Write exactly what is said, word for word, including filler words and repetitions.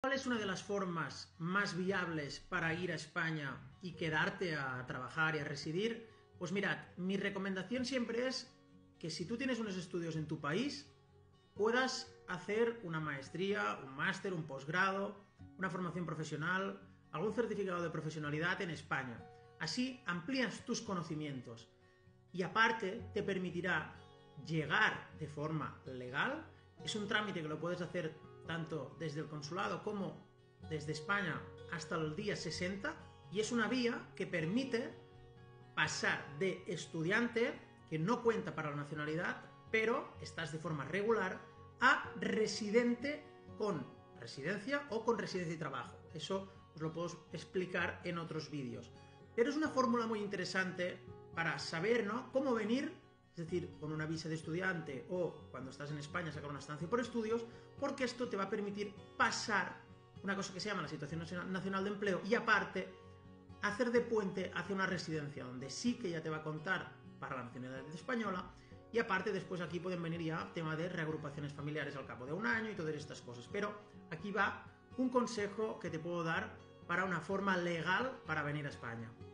¿Cuál es una de las formas más viables para ir a España y quedarte a trabajar y a residir? Pues mirad, mi recomendación siempre es que si tú tienes unos estudios en tu país, puedas hacer una maestría, un máster, un posgrado, una formación profesional, algún certificado de profesionalidad en España. Así amplías tus conocimientos y aparte te permitirá llegar de forma legal. Es un trámite que lo puedes hacer tanto desde el consulado como desde España hasta el día sesenta, y es una vía que permite pasar de estudiante, que no cuenta para la nacionalidad, pero estás de forma regular, a residente con residencia o con residencia y trabajo. Eso os lo puedo explicar en otros vídeos. Pero es una fórmula muy interesante para saber, ¿no?, cómo venir, es decir, con una visa de estudiante o cuando estás en España sacar una estancia por estudios, porque esto te va a permitir pasar una cosa que se llama la situación nacional de empleo y aparte hacer de puente hacia una residencia donde sí que ya te va a contar para la nacionalidad española, y aparte después aquí pueden venir ya tema de reagrupaciones familiares al cabo de un año y todas estas cosas. Pero aquí va un consejo que te puedo dar para una forma legal para venir a España.